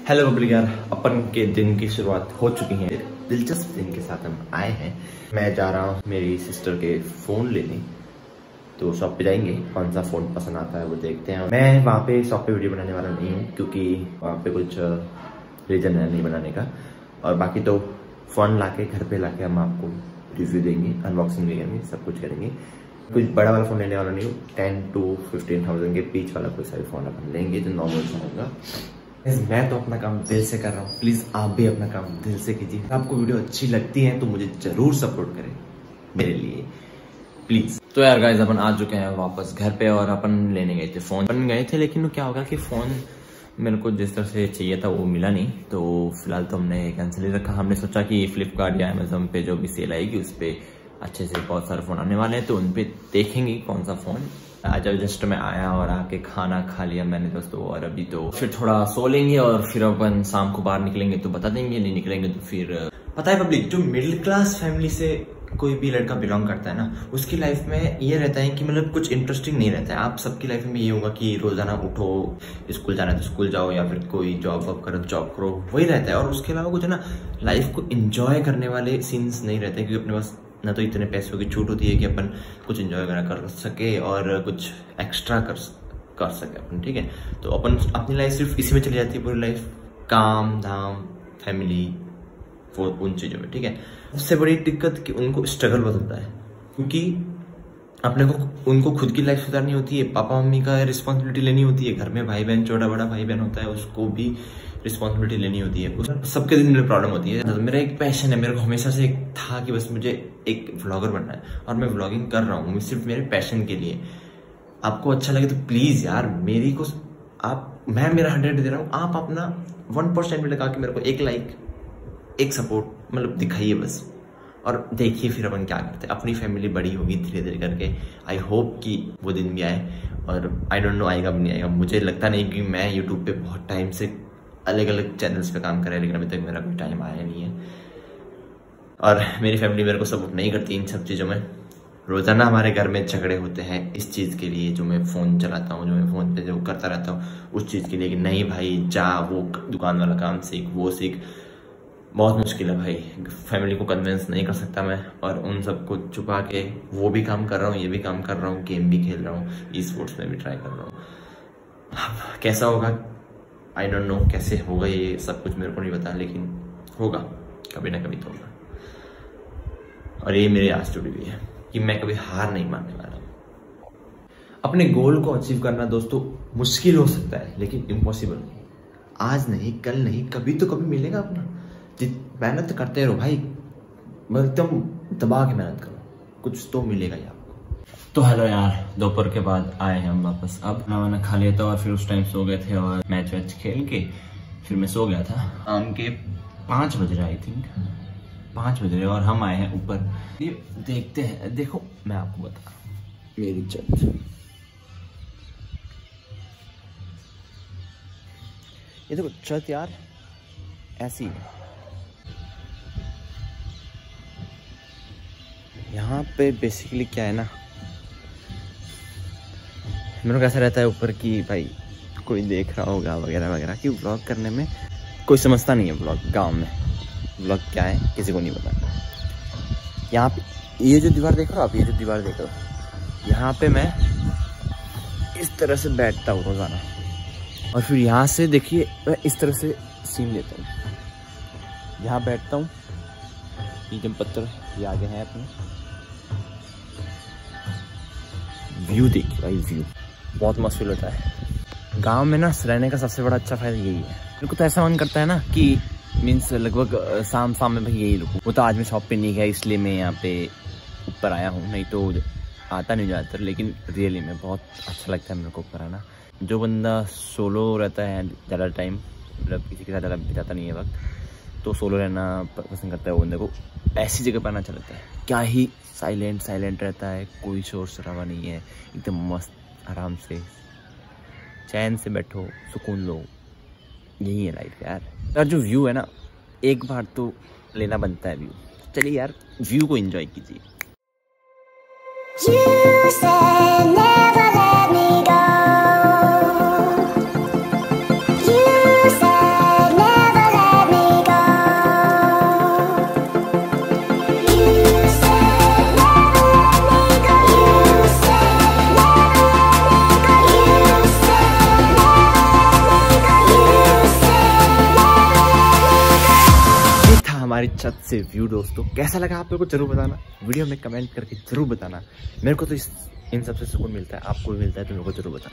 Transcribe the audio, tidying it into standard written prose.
Hello public यार, अपन के दिन की शुरुआत हो चुकी है। दिलचस्प दिन के साथ हम आए हैं। मैं जा रहा हूँ मेरी सिस्टर के फ़ोन लेने, तो शॉप पे जाएंगे। कौन सा फ़ोन पसंद आता है वो देखते हैं। मैं वहाँ पे शॉप पे वीडियो बनाने वाला नहीं हूँ क्योंकि वहाँ पे कुछ रीज़न है नहीं बनाने का। और बाकी तो फ़ोन लाके घर पे लाके हम आपको रिव्यू देंगे, अनबॉक्सिंग भी करेंगे, सब कुछ करेंगे। कुछ बड़ा वाला फ़ोन लेने वाला नहीं हूँ। 10 to 15,000 के बीच वाला कोई सा भी फ़ोन अपन लेंगे जो नॉर्मल सा होगा। मैं तो अपना काम दिल से कर रहा हूँ, प्लीज आप भी अपना काम दिल से कीजिए। आपको वीडियो अच्छी लगती है तो मुझे जरूर सपोर्ट करें मेरे लिए प्लीज। तो यार गाइस, अपन आ चुके हैं वापस घर पे और अपन लेने गए थे फोन। अपन गए थे लेकिन क्या होगा कि फोन मेरे को जिस तरह से चाहिए था वो मिला नहीं, तो फिलहाल तो हमने कैंसिल ही रखा। हमने सोचा कि फ्लिपकार्ट या अमेजोन पे जो भी सेल आएगी उस पर अच्छे से बहुत सारे फोन आने वाले हैं, तो उन पे देखेंगे कौन सा फोन। आज जस्ट मैं आया और आके खाना खा लिया मैंने दोस्तों, और अभी तो फिर थोड़ा सो लेंगे और फिर अपन शाम को बाहर निकलेंगे तो बता देंगे, नहीं निकलेंगे तो फिर पता है पब्लिक, जो मिडिल क्लास फैमिली से कोई भी लड़का बिलोंग करता है ना, उसकी लाइफ में ये रहता है कि मतलब कुछ इंटरेस्टिंग नहीं रहता है। आप सबकी लाइफ में ये होगा कि रोजाना उठो, स्कूल जाना है तो स्कूल जाओ, या फिर कोई जॉब वॉब करो जॉब करो, वही रहता है। और उसके अलावा कुछ है ना, लाइफ को इंजॉय करने वाले सीन्स नहीं रहते, क्योंकि अपने पास ना तो इतने पैसों की छूट होती है कि अपन कुछ एंजॉय कर सके और कुछ एक्स्ट्रा कर सके अपन, ठीक है। तो अपन अपनी लाइफ सिर्फ इसी में चली जाती है पूरी लाइफ, काम धाम फैमिली वो उन चीज़ों में, ठीक है। सबसे बड़ी दिक्कत कि उनको स्ट्रगल बहुत होता है, क्योंकि अपने को उनको खुद की लाइफ सुधारनी होती है, पापा मम्मी का रिस्पॉन्सिबिलिटी लेनी होती है, घर में भाई बहन छोटा बड़ा भाई बहन होता है उसको भी रिस्पॉन्सिबिलिटी लेनी होती है। सबके दिन में प्रॉब्लम होती है। मेरा एक पैशन है, मेरे को हमेशा से एक था कि बस मुझे एक व्लॉगर बनना है, और मैं व्लॉगिंग कर रहा हूँ सिर्फ मेरे पैशन के लिए। आपको अच्छा लगे तो प्लीज यार मेरी को मैं मेरा 100 दे रहा हूँ, आप अपना 1% भी लगा के मेरे को एक लाइक एक सपोर्ट मतलब दिखाइए बस, और देखिए फिर अपन क्या करते हैं। अपनी फैमिली बड़ी होगी धीरे धीरे करके। आई होप कि वो दिन भी आए, और आई डोंट नो आएगा भी नहीं आएगा। मुझे लगता नहीं कि मैं यूट्यूब पे बहुत टाइम से अलग अलग चैनल्स पे काम कर रहा है, लेकिन अभी तक मेरा कोई टाइम आया नहीं है। और मेरी फैमिली मेरे को सपोर्ट नहीं करती इन सब चीज़ों में। रोजाना हमारे घर में झगड़े होते हैं इस चीज़ के लिए, जो मैं फ़ोन चलाता हूँ, जो मैं फ़ोन पे जो करता रहता हूँ उस चीज़ के लिए, कि नहीं भाई जा वो दुकान वाला काम सीख, वो सीख। बहुत मुश्किल है भाई, फैमिली को कन्विंस नहीं कर सकता मैं, और उन सबको छुपा के वो भी काम कर रहा हूँ, ये भी काम कर रहा हूँ, गेम भी खेल रहा हूँ, ई स्पोर्ट्स में भी ट्राई कर रहा हूँ। कैसा होगा आई डोंट नो, कैसे होगा ये सब कुछ मेरे को नहीं पता, लेकिन होगा कभी ना कभी तो होगा। और ये मेरी आज जुड़ी हुई है कि मैं कभी हार नहीं मानने वाला हूँ। अपने गोल को अचीव करना दोस्तों मुश्किल हो सकता है, लेकिन इम्पॉसिबल नहीं। आज नहीं कल नहीं, कभी तो कभी मिलेगा अपना। मेहनत करते रहो भाई, एकदम दबा के मेहनत करो, कुछ तो मिलेगा ही आपको। तो हेलो यार, दोपहर के बाद आए हैं हम वापस। अब खाना वाना खा लिया था और फिर उस टाइम सो गए थे, और मैच वैच खेल के फिर मैं सो गया था। शाम के 5 बज रहे, आई थिंक 5 बज रहे, और हम आए हैं ऊपर। ये देखते हैं, देखो मैं आपको बता रहा हूँ मेरी छत। ये देखो छत यार ऐसी है। यहाँ पे बेसिकली क्या है ना, मेरे को ऐसा रहता है ऊपर कि भाई कोई देख रहा होगा वगैरह वगैरह, कि व्लॉग करने में कोई समझता नहीं है। व्लॉग गांव में व्लॉग क्या है किसी को नहीं पता। यहाँ पे ये जो दीवार देख रहे हो आप, ये जो दीवार देख रहे हो, यहाँ पे मैं इस तरह से बैठता हूँ रोजाना, और फिर यहाँ से देखिए मैं इस तरह से सीन लेता हूँ। यहाँ बैठता हूँ, ये जब पत्थर ये आगे हैं अपने, व्यू देखिए भाई, व्यू बहुत मस्त फील होता है। गांव में ना रहने का सबसे बड़ा अच्छा फायदा यही है। मेरे को तो ऐसा मन करता है ना कि मीन्स लगभग शाम में भाई यही रुकूं। वो तो आज मैं शॉप पे नहीं गया इसलिए मैं यहाँ पे ऊपर आया हूँ, नहीं तो आता नहीं ज़्यादातर, लेकिन रियली में बहुत अच्छा लगता है मेरे को ऊपर आना। जो बंदा सोलो रहता है ज़्यादा टाइम, मतलब किसी के साथ ज़्यादा बिताता नहीं है वक्त, तो सोलो रहना पसंद करता है वो बंदे को ऐसी जगह पर आना अच्छा लगता है। क्या ही साइलेंट रहता है, कोई शोर शराबा नहीं है, एकदम मस्त आराम से चैन से बैठो, सुकून लो। यही है लाइफ यार। यार जो व्यू है ना, एक बार तो लेना बनता है व्यू। चलिए यार व्यू को एंजॉय कीजिए। You said हमारी छत से व्यू दोस्तों। कैसा लगा आप लोगों को जरूर बताना, वीडियो में कमेंट करके जरूर बताना। मेरे को तो इन सबसे सुकून मिलता है, आपको भी मिलता है तो मेरे को जरूर बताना।